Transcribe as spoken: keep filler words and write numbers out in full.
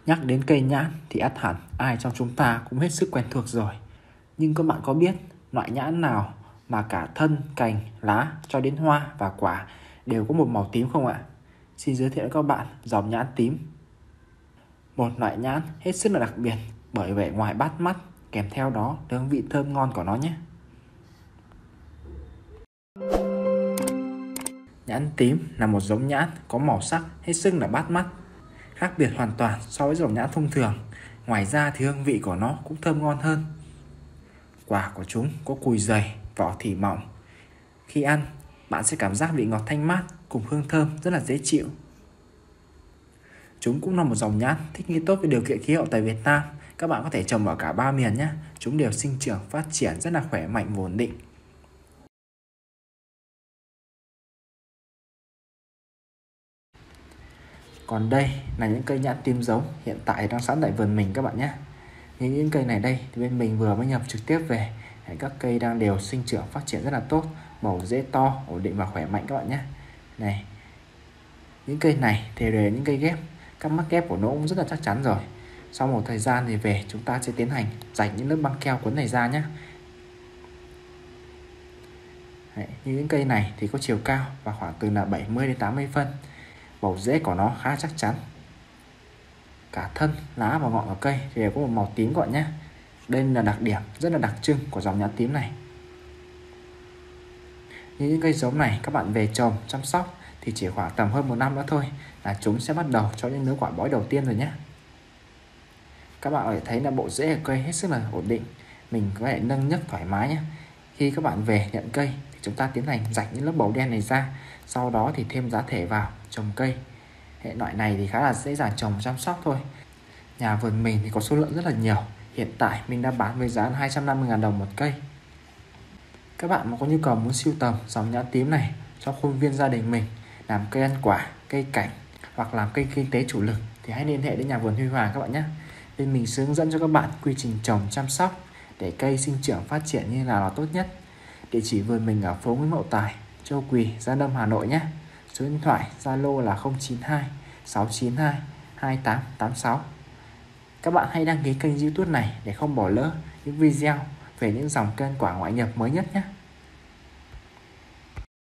Nhắc đến cây nhãn thì ắt hẳn ai trong chúng ta cũng hết sức quen thuộc rồi. Nhưng các bạn có biết loại nhãn nào mà cả thân, cành, lá cho đến hoa và quả đều có một màu tím không ạ? Xin giới thiệu với các bạn dòng nhãn tím. Một loại nhãn hết sức là đặc biệt bởi vẻ ngoài bắt mắt, kèm theo đó là hương vị thơm ngon của nó nhé. Nhãn tím là một giống nhãn có màu sắc hết sức là bắt mắt, khác biệt hoàn toàn so với dòng nhãn thông thường. Ngoài ra thì hương vị của nó cũng thơm ngon hơn. Quả của chúng có cùi dày, vỏ thì mỏng. Khi ăn, bạn sẽ cảm giác vị ngọt thanh mát cùng hương thơm rất là dễ chịu. Chúng cũng là một dòng nhãn thích nghi tốt với điều kiện khí hậu tại Việt Nam. Các bạn có thể trồng ở cả ba miền nhé. Chúng đều sinh trưởng phát triển rất là khỏe mạnh và ổn định. Còn đây là những cây nhãn tím giống hiện tại đang sẵn tại vườn mình các bạn nhé. Những những cây này đây thì bên mình vừa mới nhập trực tiếp về. Các cây đang đều sinh trưởng phát triển rất là tốt, bầu rễ to, ổn định và khỏe mạnh các bạn nhé. Này, những cây này thì đều là những cây ghép, các mắc ghép của nó cũng rất là chắc chắn rồi. Sau một thời gian thì về chúng ta sẽ tiến hành rạch những lớp băng keo cuốn này ra nhé. Đấy, như những cây này thì có chiều cao và khoảng từ là bảy mươi đến tám mươi phân. Bầu rễ của nó khá chắc chắn. Cả thân, lá và ngọn của cây thì đều có một màu tím gọi nhé. Đây là đặc điểm rất là đặc trưng của dòng nhãn tím này. Như những cây giống này các bạn về trồng chăm sóc thì chỉ khoảng tầm hơn một năm nữa thôi là chúng sẽ bắt đầu cho những lứa quả bói đầu tiên rồi nhé. Các bạn có thể thấy là bộ rễ của cây hết sức là ổn định, mình có thể nâng nhấc thoải mái nhé. Khi các bạn về nhận cây thì chúng ta tiến hành rạch những lớp bầu đen này ra, sau đó thì thêm giá thể vào trồng cây. Hệ loại này thì khá là dễ dàng trồng chăm sóc thôi. Nhà vườn mình thì có số lượng rất là nhiều. Hiện tại mình đã bán với giá hai trăm năm mươi nghìn đồng một cây. Các bạn mà có nhu cầu muốn sưu tầm dòng nhãn tím này cho khuôn viên gia đình mình, làm cây ăn quả, cây cảnh hoặc làm cây kinh tế chủ lực thì hãy liên hệ đến nhà vườn Huy Hoàng các bạn nhé. Bên mình sẽ hướng dẫn cho các bạn quy trình trồng chăm sóc để cây sinh trưởng phát triển như nào là tốt nhất. Địa chỉ vườn mình ở phố Nguyễn Mậu Tài, Châu Quỳ, Gia Lâm, Hà Nội nhé. Số điện thoại Zalo là không chín hai sáu chín hai hai tám tám sáu. Các bạn hãy đăng ký kênh YouTube này để không bỏ lỡ những video về những dòng cây ăn quả ngoại nhập mới nhất nhé.